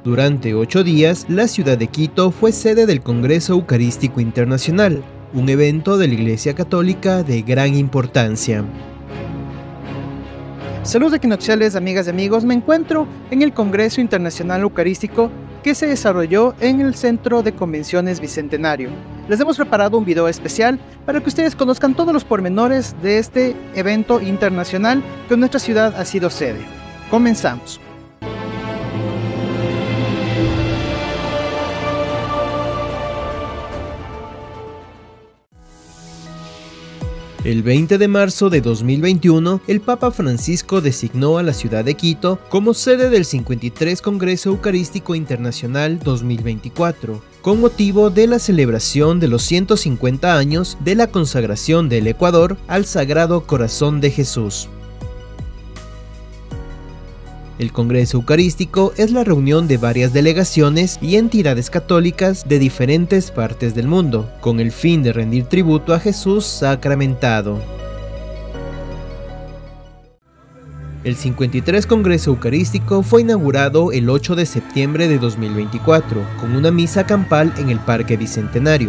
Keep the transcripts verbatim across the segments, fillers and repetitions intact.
Durante ocho días, la ciudad de Quito fue sede del Congreso Eucarístico Internacional, un evento de la Iglesia Católica de gran importancia. Saludos equinocciales, amigas y amigos. Me encuentro en el Congreso Internacional Eucarístico que se desarrolló en el Centro de Convenciones Bicentenario. Les hemos preparado un video especial para que ustedes conozcan todos los pormenores de este evento internacional que nuestra ciudad ha sido sede. Comenzamos. El veinte de marzo de dos mil veintiuno, el Papa Francisco designó a la ciudad de Quito como sede del cincuenta y tres Congreso Eucarístico Internacional dos mil veinticuatro, con motivo de la celebración de los ciento cincuenta años de la consagración del Ecuador al Sagrado Corazón de Jesús. El Congreso Eucarístico es la reunión de varias delegaciones y entidades católicas de diferentes partes del mundo, con el fin de rendir tributo a Jesús sacramentado. El cincuenta y tres Congreso Eucarístico fue inaugurado el ocho de septiembre de dos mil veinticuatro, con una misa campal en el Parque Bicentenario.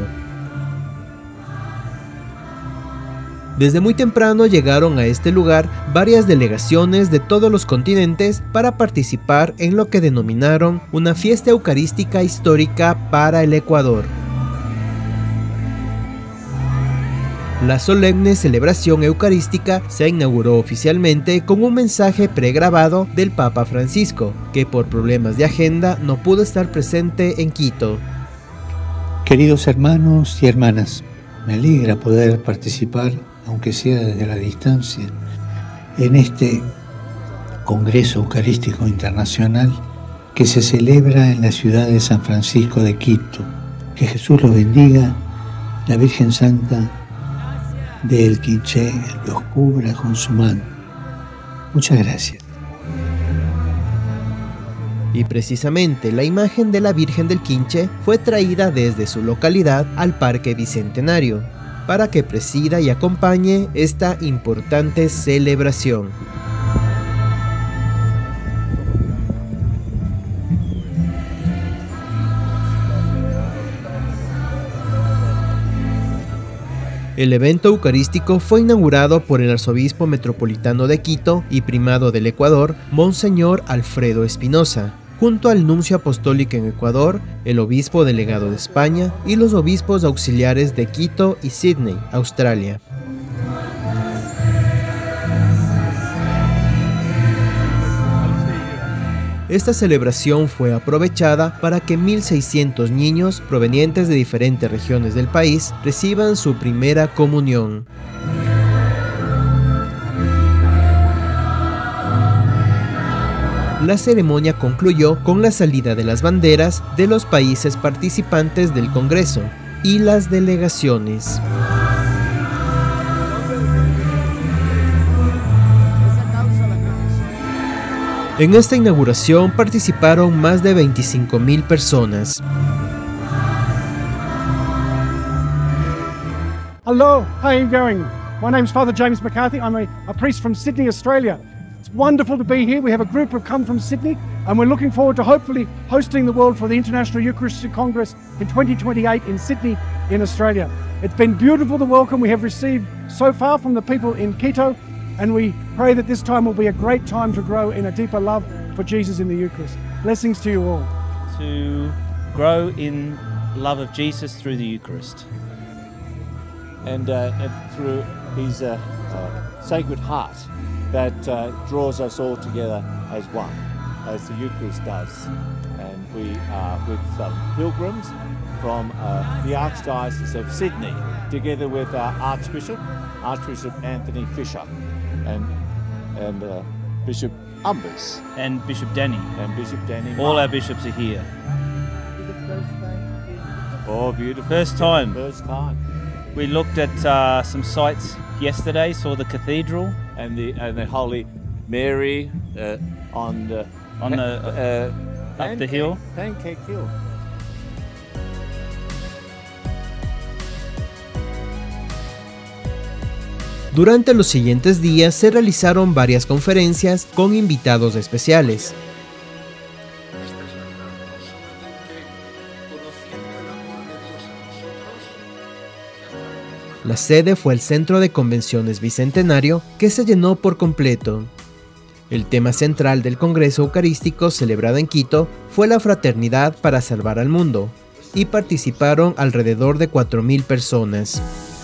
Desde muy temprano llegaron a este lugar varias delegaciones de todos los continentes para participar en lo que denominaron una fiesta eucarística histórica para el Ecuador. La solemne celebración eucarística se inauguró oficialmente con un mensaje pregrabado del Papa Francisco, que por problemas de agenda no pudo estar presente en Quito. Queridos hermanos y hermanas, me alegra poder participar, aunque sea desde la distancia, en este Congreso Eucarístico Internacional que se celebra en la ciudad de San Francisco de Quito. Que Jesús los bendiga, la Virgen Santa del Quiché los cubra con su mano. Muchas gracias. Y precisamente la imagen de la Virgen del Quinche fue traída desde su localidad al Parque Bicentenario, para que presida y acompañe esta importante celebración. El evento eucarístico fue inaugurado por el arzobispo metropolitano de Quito y primado del Ecuador, Monseñor Alfredo Espinosa, junto al nuncio apostólico en Ecuador, el obispo delegado de España y los obispos auxiliares de Quito y Sydney, Australia. Esta celebración fue aprovechada para que mil seiscientos niños provenientes de diferentes regiones del país reciban su primera comunión. La ceremonia concluyó con la salida de las banderas de los países participantes del Congreso y las delegaciones. En esta inauguración participaron más de veinticinco mil personas. Hello, how are you going? My name is Father James McCarthy. I'm a, a priest from Sydney, Australia. It's wonderful to be here. We have a group who have come from Sydney and we're looking forward to hopefully hosting the world for the International Eucharistic Congress in twenty twenty-eight in Sydney in Australia. It's been beautiful the welcome we have received so far from the people in Quito, and we pray that this time will be a great time to grow in a deeper love for Jesus in the Eucharist. Blessings to you all. To grow in love of Jesus through the Eucharist. And, uh, and through his uh, uh, Sacred Heart that uh, draws us all together as one, as the Eucharist does. And we are with some pilgrims from uh, the Archdiocese of Sydney, together with our Archbishop, Archbishop Anthony Fisher, and, and uh, Bishop Umbers. And Bishop Danny. And Bishop Danny. All Mark. our bishops are here. Oh, beautiful. First time. First time. We looked at uh, some sites yesterday, saw the cathedral. And the, and the Holy Mary uh, on the, on the uh, up Pancake, the hill. Pancake Hill. Durante los siguientes días se realizaron varias conferencias con invitados especiales. La sede fue el Centro de Convenciones Bicentenario, que se llenó por completo. El tema central del Congreso Eucarístico celebrado en Quito fue la fraternidad para salvar al mundo, y participaron alrededor de cuatro mil personas.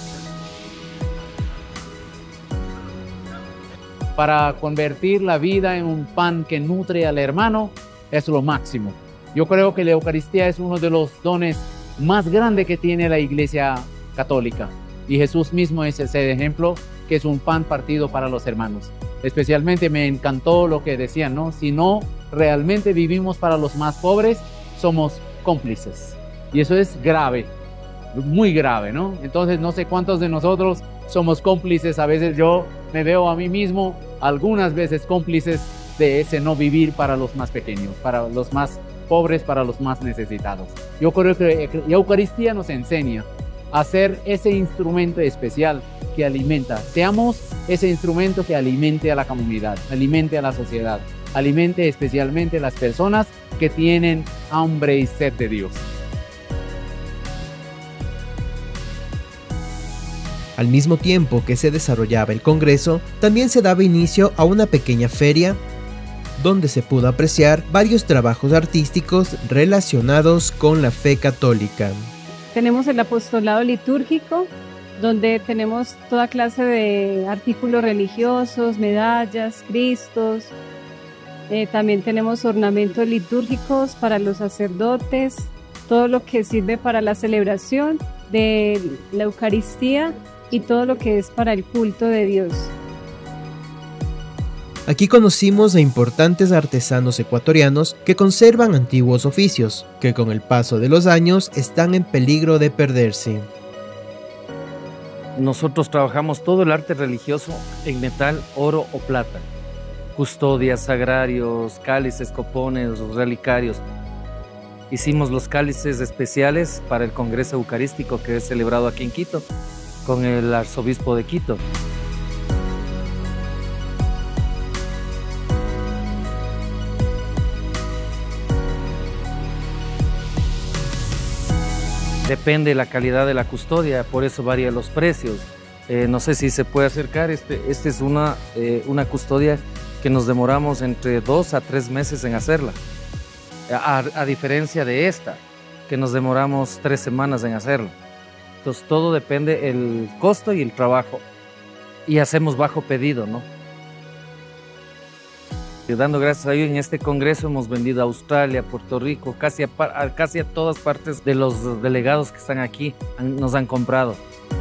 Para convertir la vida en un pan que nutre al hermano es lo máximo. Yo creo que la Eucaristía es uno de los dones más grandes que tiene la Iglesia Católica. Y Jesús mismo es ese ejemplo, que es un pan partido para los hermanos. Especialmente me encantó lo que decían, ¿no? Si no realmente vivimos para los más pobres, somos cómplices. Y eso es grave, muy grave, ¿no? Entonces no sé cuántos de nosotros somos cómplices. A veces yo me veo a mí mismo, algunas veces cómplices de ese no vivir para los más pequeños, para los más pobres, para los más necesitados. Yo creo que la Eucaristía nos enseña a ser ese instrumento especial que alimenta. Seamos ese instrumento que alimente a la comunidad, alimente a la sociedad, alimente especialmente a las personas que tienen hambre y sed de Dios. Al mismo tiempo que se desarrollaba el Congreso, también se daba inicio a una pequeña feria donde se pudo apreciar varios trabajos artísticos relacionados con la fe católica. Tenemos el apostolado litúrgico, donde tenemos toda clase de artículos religiosos, medallas, cristos. Eh, también tenemos ornamentos litúrgicos para los sacerdotes, todo lo que sirve para la celebración de la Eucaristía y todo lo que es para el culto de Dios. Aquí conocimos a importantes artesanos ecuatorianos que conservan antiguos oficios, que con el paso de los años están en peligro de perderse. Nosotros trabajamos todo el arte religioso en metal, oro o plata. Custodias, sagrarios, cálices, copones, relicarios. Hicimos los cálices especiales para el Congreso Eucarístico que es celebrado aquí en Quito, con el arzobispo de Quito. Depende de la calidad de la custodia, por eso varían los precios. Eh, no sé si se puede acercar, este, este es una, eh, una custodia que nos demoramos entre dos a tres meses en hacerla. A, a diferencia de esta, que nos demoramos tres semanas en hacerla. Entonces todo depende del costo y el trabajo. Y hacemos bajo pedido, ¿no? Y dando gracias a Dios, en este congreso hemos vendido a Australia, Puerto Rico, casi a, a, casi a todas partes de los delegados que están aquí han, nos han comprado.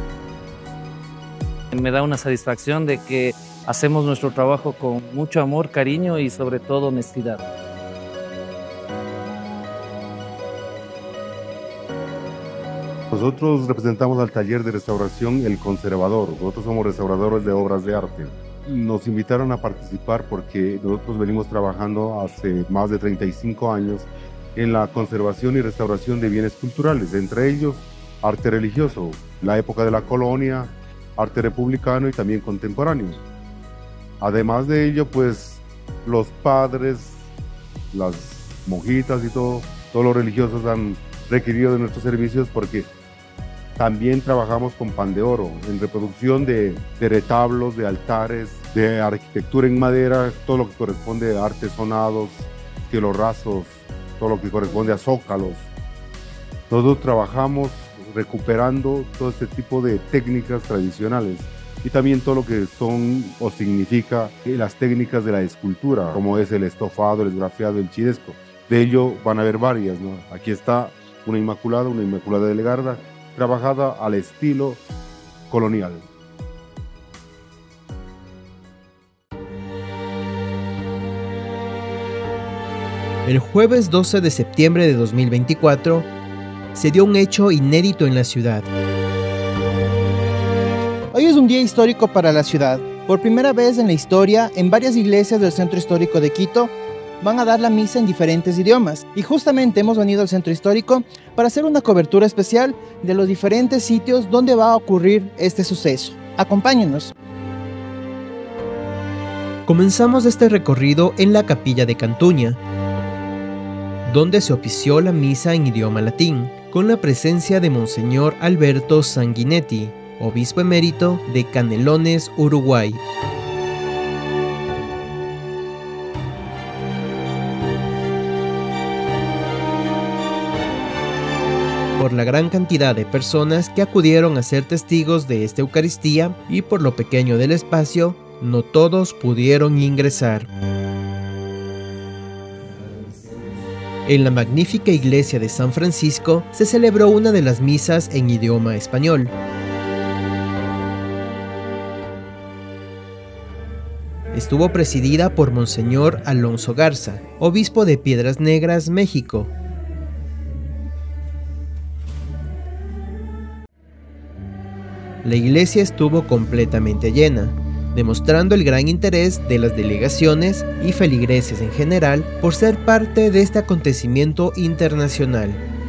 Me da una satisfacción de que hacemos nuestro trabajo con mucho amor, cariño y sobre todo honestidad. Nosotros representamos al taller de restauración El Conservador. Nosotros somos restauradores de obras de arte. Nos invitaron a participar porque nosotros venimos trabajando hace más de treinta y cinco años en la conservación y restauración de bienes culturales, entre ellos arte religioso, la época de la colonia, arte republicano y también contemporáneo. Además de ello, pues los padres, las monjitas y todo, todos los religiosos han requerido de nuestros servicios porque también trabajamos con pan de oro, en reproducción de, de retablos, de altares, de arquitectura en madera, todo lo que corresponde a artesonados, cielos rasos, todo lo que corresponde a zócalos. Nosotros trabajamos recuperando todo este tipo de técnicas tradicionales y también todo lo que son o significa las técnicas de la escultura, como es el estofado, el esgrafiado, el chidesco. De ello van a haber varias, ¿no? Aquí está una Inmaculada, una Inmaculada de Legarda, trabajada al estilo colonial. El jueves doce de septiembre de dos mil veinticuatro se dio un hecho inédito en la ciudad. Hoy es un día histórico para la ciudad. Por primera vez en la historia, en varias iglesias del centro histórico de Quito, van a dar la misa en diferentes idiomas. Y justamente hemos venido al centro histórico para hacer una cobertura especial de los diferentes sitios donde va a ocurrir este suceso. Acompáñenos. Comenzamos este recorrido en la capilla de Cantuña, donde se ofició la misa en idioma latín, con la presencia de Monseñor Alberto Sanguinetti, obispo emérito de Canelones, Uruguay. Por la gran cantidad de personas que acudieron a ser testigos de esta Eucaristía y por lo pequeño del espacio, no todos pudieron ingresar. En la magnífica iglesia de San Francisco se celebró una de las misas en idioma español. Estuvo presidida por Monseñor Alonso Garza, obispo de Piedras Negras, México. La iglesia estuvo completamente llena, demostrando el gran interés de las delegaciones y feligreses en general por ser parte de este acontecimiento internacional.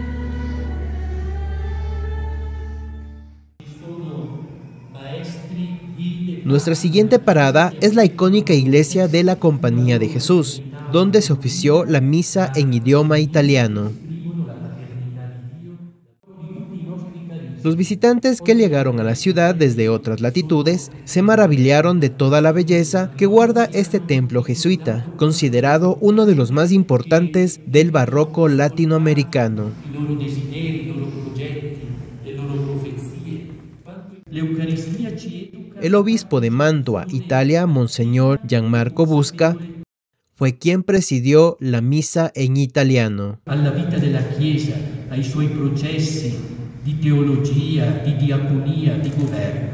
Nuestra siguiente parada es la icónica iglesia de la Compañía de Jesús, donde se ofició la misa en idioma italiano. Los visitantes que llegaron a la ciudad desde otras latitudes se maravillaron de toda la belleza que guarda este templo jesuita, considerado uno de los más importantes del barroco latinoamericano. El obispo de Mantua, Italia, Monseñor Gianmarco Busca, fue quien presidió la misa en italiano. Alla vita della Chiesa, ai suoi processi di teologia, di diaconia, di governo.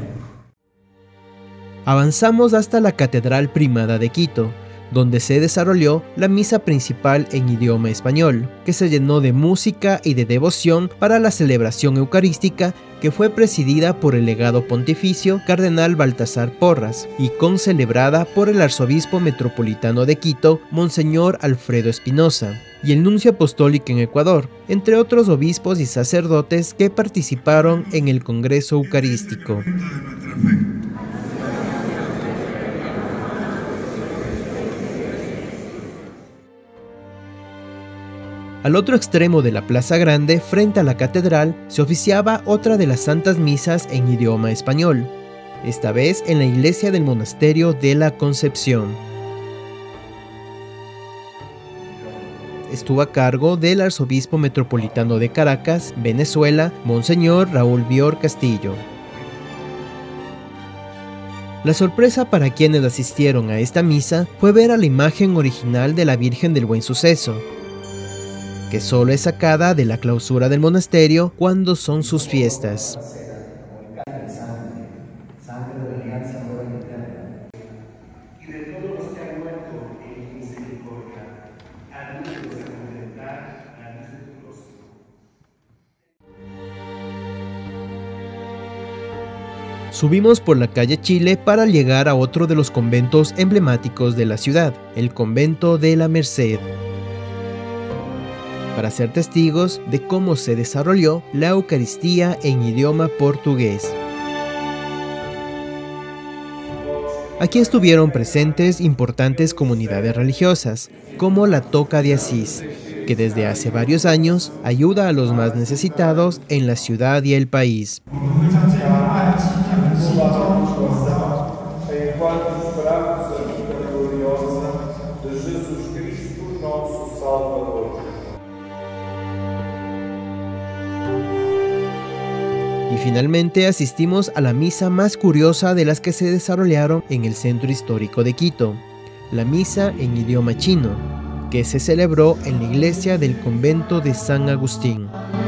Avanzamos hasta la Catedral Primada de Quito, donde se desarrolló la misa principal en idioma español, que se llenó de música y de devoción para la celebración eucarística que fue presidida por el legado pontificio Cardenal Baltasar Porras y concelebrada por el arzobispo metropolitano de Quito, Monseñor Alfredo Espinosa, y el nuncio apostólico en Ecuador, entre otros obispos y sacerdotes que participaron en el Congreso Eucarístico. Al otro extremo de la Plaza Grande, frente a la catedral, se oficiaba otra de las santas misas en idioma español, esta vez en la iglesia del Monasterio de la Concepción. Estuvo a cargo del arzobispo metropolitano de Caracas, Venezuela, Monseñor Raúl Bior Castillo. La sorpresa para quienes asistieron a esta misa fue ver a la imagen original de la Virgen del Buen Suceso, que solo es sacada de la clausura del monasterio cuando son sus fiestas. Subimos por la calle Chile para llegar a otro de los conventos emblemáticos de la ciudad, el convento de la Merced, para ser testigos de cómo se desarrolló la Eucaristía en idioma portugués. Aquí estuvieron presentes importantes comunidades religiosas, como la Toca de Asís, que desde hace varios años ayuda a los más necesitados en la ciudad y el país. Y finalmente asistimos a la misa más curiosa de las que se desarrollaron en el centro histórico de Quito, la misa en idioma chino, que se celebró en la iglesia del convento de San Agustín.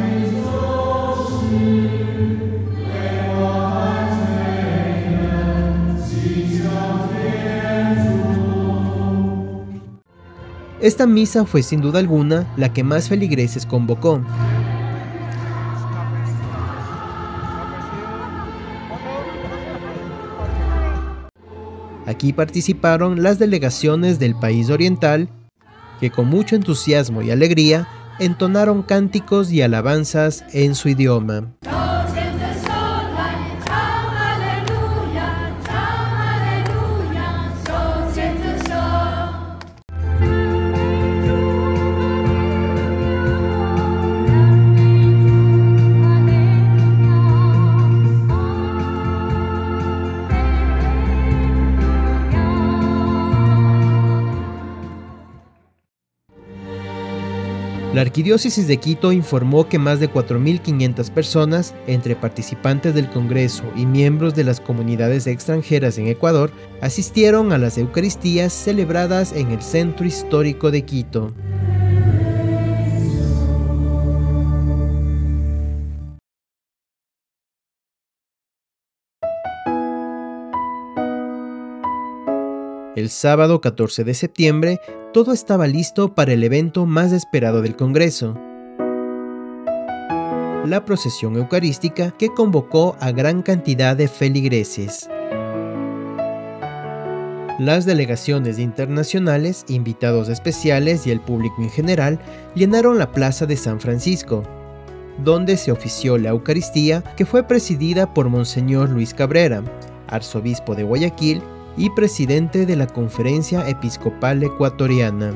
Esta misa fue sin duda alguna la que más feligreses convocó. Aquí participaron las delegaciones del país oriental, que con mucho entusiasmo y alegría entonaron cánticos y alabanzas en su idioma. La Arquidiócesis de Quito informó que más de cuatro mil quinientas personas, entre participantes del Congreso y miembros de las comunidades extranjeras en Ecuador, asistieron a las Eucaristías celebradas en el Centro Histórico de Quito. El sábado catorce de septiembre, todo estaba listo para el evento más esperado del Congreso: la procesión eucarística que convocó a gran cantidad de feligreses. Las delegaciones internacionales, invitados especiales y el público en general llenaron la plaza de San Francisco, donde se ofició la Eucaristía, que fue presidida por Monseñor Luis Cabrera, arzobispo de Guayaquil y presidente de la Conferencia Episcopal Ecuatoriana.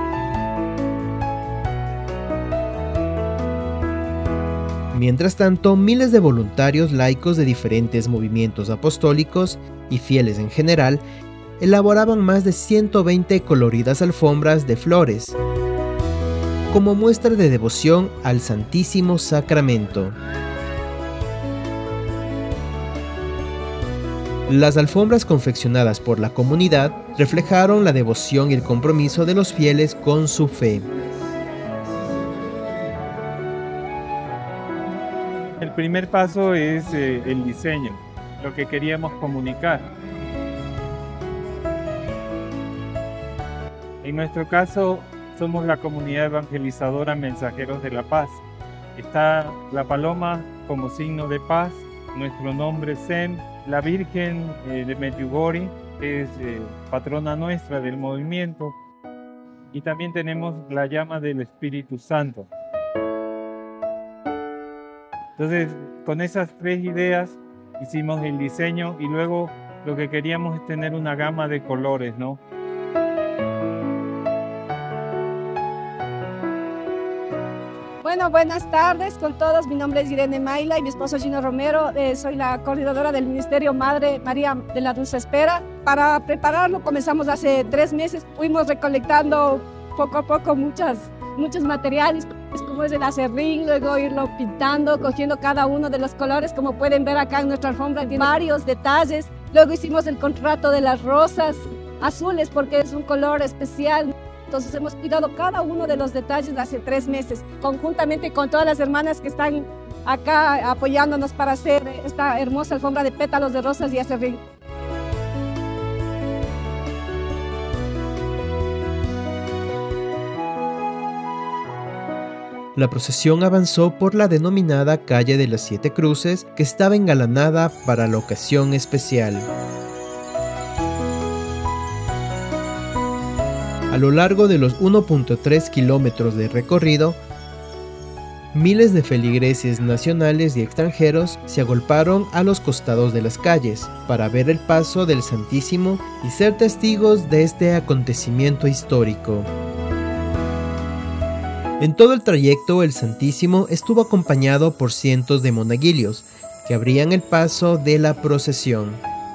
Mientras tanto, miles de voluntarios laicos de diferentes movimientos apostólicos y fieles en general elaboraban más de ciento veinte coloridas alfombras de flores, como muestra de devoción al Santísimo Sacramento. Las alfombras confeccionadas por la comunidad reflejaron la devoción y el compromiso de los fieles con su fe. El primer paso es eh, el diseño, lo que queríamos comunicar. En nuestro caso, somos la comunidad evangelizadora Mensajeros de la Paz. Está la paloma como signo de paz, nuestro nombre Sem, la Virgen eh, de Medjugorje, que es eh, patrona nuestra del movimiento, y también tenemos la llama del Espíritu Santo. Entonces, con esas tres ideas hicimos el diseño y luego lo que queríamos es tener una gama de colores, ¿no? Bueno, buenas tardes con todos. Mi nombre es Irene Maila y mi esposo Gino Romero. Eh, soy la coordinadora del Ministerio Madre María de la Dulce Espera. Para prepararlo comenzamos hace tres meses. Fuimos recolectando poco a poco muchas, muchos materiales, como es el acerrín, luego irlo pintando, cogiendo cada uno de los colores. Como pueden ver acá en nuestra alfombra tiene varios detalles. Luego hicimos el contrato de las rosas azules porque es un color especial. Entonces hemos cuidado cada uno de los detalles hace tres meses, conjuntamente con todas las hermanas que están acá apoyándonos para hacer esta hermosa alfombra de pétalos de rosas y acerrín. La procesión avanzó por la denominada Calle de las Siete Cruces, que estaba engalanada para la ocasión especial. A lo largo de los uno punto tres kilómetros de recorrido, miles de feligreses nacionales y extranjeros se agolparon a los costados de las calles para ver el paso del Santísimo y ser testigos de este acontecimiento histórico. En todo el trayecto, el Santísimo estuvo acompañado por cientos de monaguillos que abrían el paso de la procesión.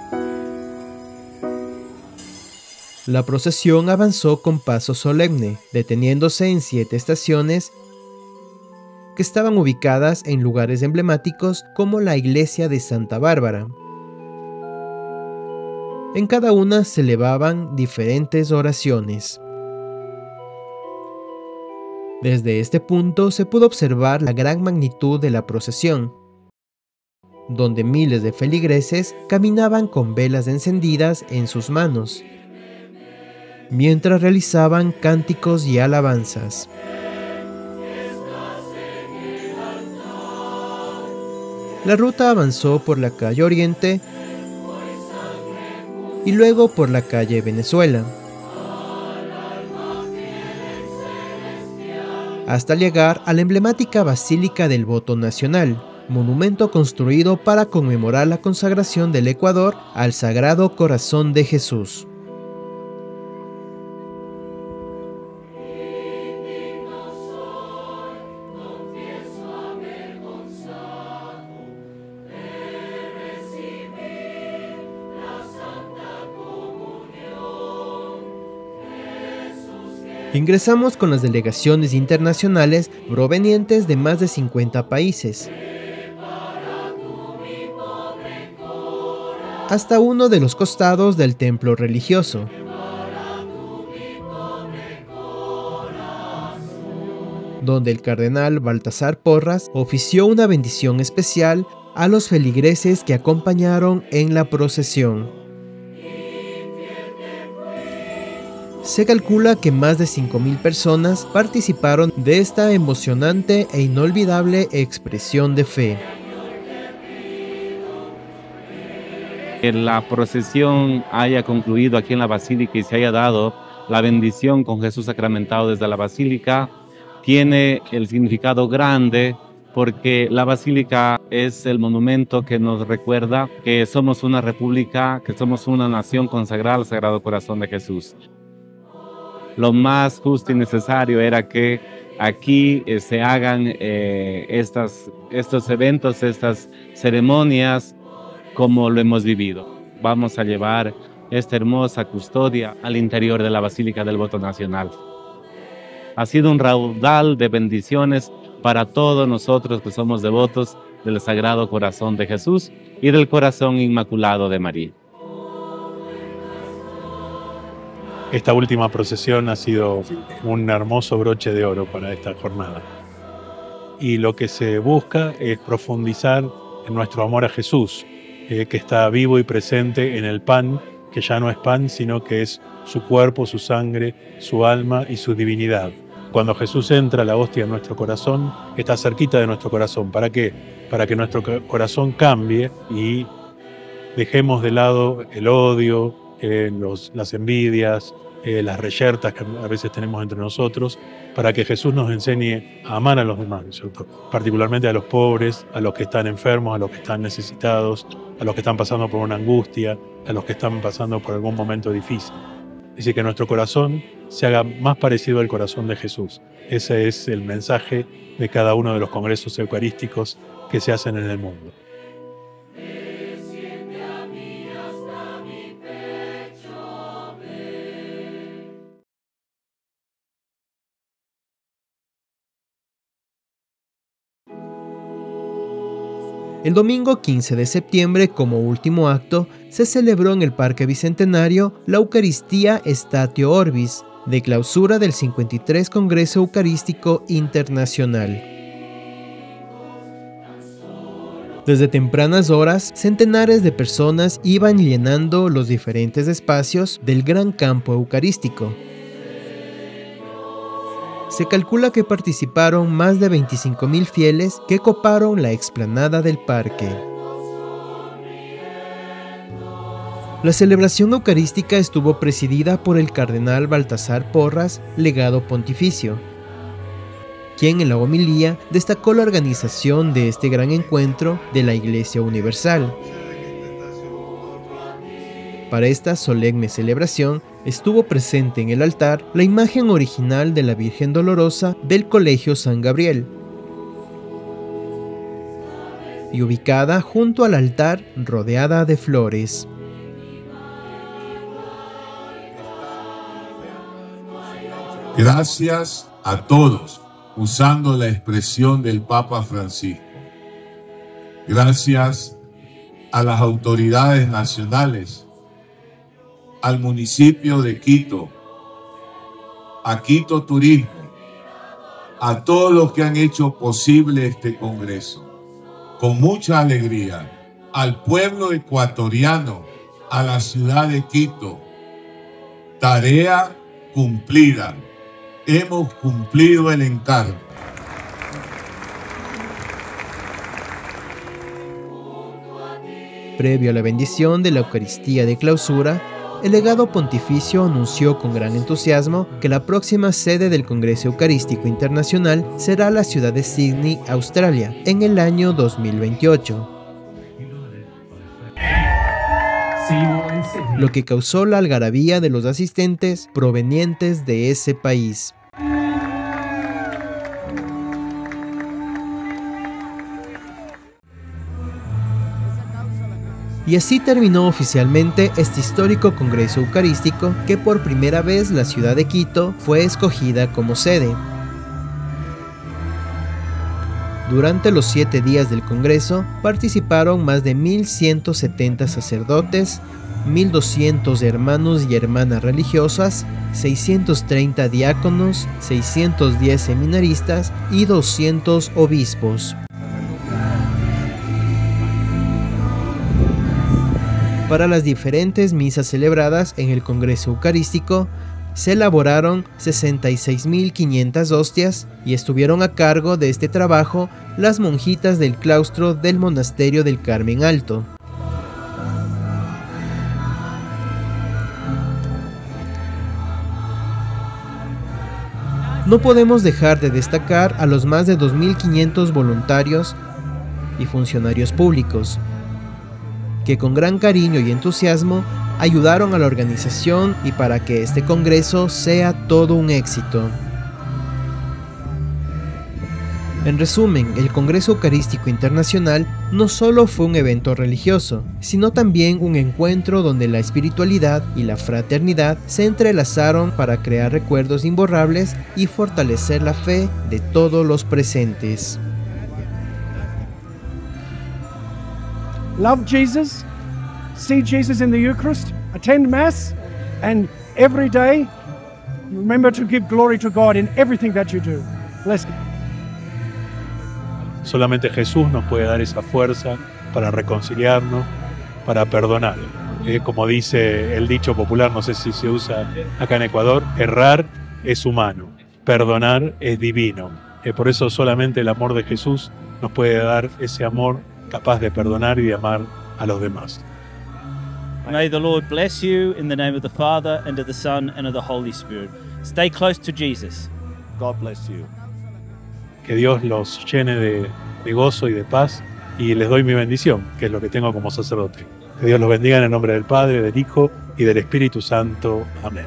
La procesión avanzó con paso solemne, deteniéndose en siete estaciones que estaban ubicadas en lugares emblemáticos como la iglesia de Santa Bárbara. En cada una se elevaban diferentes oraciones. Desde este punto se pudo observar la gran magnitud de la procesión, donde miles de feligreses caminaban con velas encendidas en sus manos, mientras realizaban cánticos y alabanzas. La ruta avanzó por la calle Oriente y luego por la calle Venezuela, hasta llegar a la emblemática Basílica del Voto Nacional, monumento construido para conmemorar la consagración del Ecuador al Sagrado Corazón de Jesús. Ingresamos con las delegaciones internacionales provenientes de más de cincuenta países, hasta uno de los costados del templo religioso. Donde el cardenal Baltasar Porras ofició una bendición especial a los feligreses que acompañaron en la procesión. Se calcula que más de cinco mil personas participaron de esta emocionante e inolvidable expresión de fe. Que la procesión haya concluido aquí en la Basílica y se haya dado la bendición con Jesús sacramentado desde la Basílica tiene el significado grande porque la Basílica es el monumento que nos recuerda que somos una república, que somos una nación consagrada al Sagrado Corazón de Jesús. Lo más justo y necesario era que aquí eh, se hagan eh, estas, estos eventos, estas ceremonias como lo hemos vivido. Vamos a llevar esta hermosa custodia al interior de la Basílica del Voto Nacional. Ha sido un raudal de bendiciones para todos nosotros que somos devotos del Sagrado Corazón de Jesús y del Corazón Inmaculado de María. Esta última procesión ha sido un hermoso broche de oro para esta jornada. Y lo que se busca es profundizar en nuestro amor a Jesús, eh, que está vivo y presente en el pan, que ya no es pan, sino que es su cuerpo, su sangre, su alma y su divinidad. Cuando Jesús entra la hostia en nuestro corazón, está cerquita de nuestro corazón. ¿Para qué? Para que nuestro corazón cambie y dejemos de lado el odio, eh, los, las envidias, Eh, las reyertas que a veces tenemos entre nosotros, para que Jesús nos enseñe a amar a los demás, ¿cierto? Particularmente a los pobres, a los que están enfermos, a los que están necesitados, a los que están pasando por una angustia, a los que están pasando por algún momento difícil. Es decir, que nuestro corazón se haga más parecido al corazón de Jesús. Ese es el mensaje de cada uno de los congresos eucarísticos que se hacen en el mundo. El domingo quince de septiembre, como último acto, se celebró en el Parque Bicentenario la Eucaristía Statio Orbis, de clausura del cincuenta y tres Congreso Eucarístico Internacional. Desde tempranas horas, centenares de personas iban llenando los diferentes espacios del gran campo eucarístico. Se calcula que participaron más de veinticinco mil fieles que coparon la explanada del parque. La celebración eucarística estuvo presidida por el cardenal Baltasar Porras, legado pontificio, quien en la homilía destacó la organización de este gran encuentro de la Iglesia Universal. Para esta solemne celebración estuvo presente en el altar la imagen original de la Virgen Dolorosa del Colegio San Gabriel y ubicada junto al altar rodeada de flores. Gracias a todos, usando la expresión del Papa Francisco. Gracias a las autoridades nacionales, al municipio de Quito, a Quito Turismo, a todos los que han hecho posible este congreso. Con mucha alegría, al pueblo ecuatoriano, a la ciudad de Quito. Tarea cumplida. Hemos cumplido el encargo. Previo a la bendición de la Eucaristía de clausura, el legado pontificio anunció con gran entusiasmo que la próxima sede del Congreso Eucarístico Internacional será la ciudad de Sydney, Australia, en el año dos mil veintiocho. Lo que causó la algarabía de los asistentes provenientes de ese país. Y así terminó oficialmente este histórico Congreso Eucarístico que por primera vez la ciudad de Quito fue escogida como sede. Durante los siete días del Congreso participaron más de mil ciento setenta sacerdotes, mil doscientos hermanos y hermanas religiosas, seiscientos treinta diáconos, seiscientos diez seminaristas y doscientos obispos. Para las diferentes misas celebradas en el Congreso Eucarístico, se elaboraron sesenta y seis mil quinientas hostias y estuvieron a cargo de este trabajo las monjitas del claustro del Monasterio del Carmen Alto. No podemos dejar de destacar a los más de dos mil quinientos voluntarios y funcionarios públicos, que con gran cariño y entusiasmo ayudaron a la organización y para que este congreso sea todo un éxito. En resumen, el Congreso Eucarístico Internacional no solo fue un evento religioso, sino también un encuentro donde la espiritualidad y la fraternidad se entrelazaron para crear recuerdos imborrables y fortalecer la fe de todos los presentes. Love Jesus, see Jesus in the Eucharist, attend Mass, and every day remember to give glory to God in everything that you do. Bless you. Solamente Jesús nos puede dar esa fuerza para reconciliarnos, para perdonar. Eh, como dice el dicho popular, no sé si se usa acá en Ecuador, errar es humano, perdonar es divino. Eh, por eso solamente el amor de Jesús nos puede dar ese amor capaz de perdonar y de amar a los demás. May the Lord bless you in the name of the Father, and of the Son, and of the Holy Spirit. Stay close to Jesus. God bless you. Que Dios los llene de, de gozo y de paz, y les doy mi bendición, que es lo que tengo como sacerdote. Que Dios los bendiga en el nombre del Padre, del Hijo y del Espíritu Santo. Amén.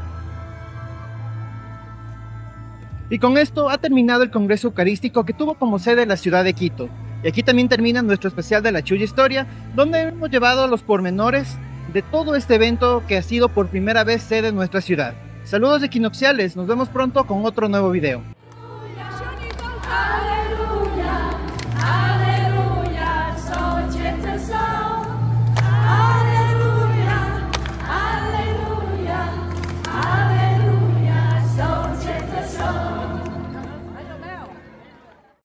Y con esto ha terminado el Congreso Eucarístico que tuvo como sede la ciudad de Quito. Y aquí también termina nuestro especial de la Chulla Historia, donde hemos llevado los pormenores de todo este evento que ha sido por primera vez sede en nuestra ciudad. Saludos equinocciales, nos vemos pronto con otro nuevo video. Aleluya, aleluya, so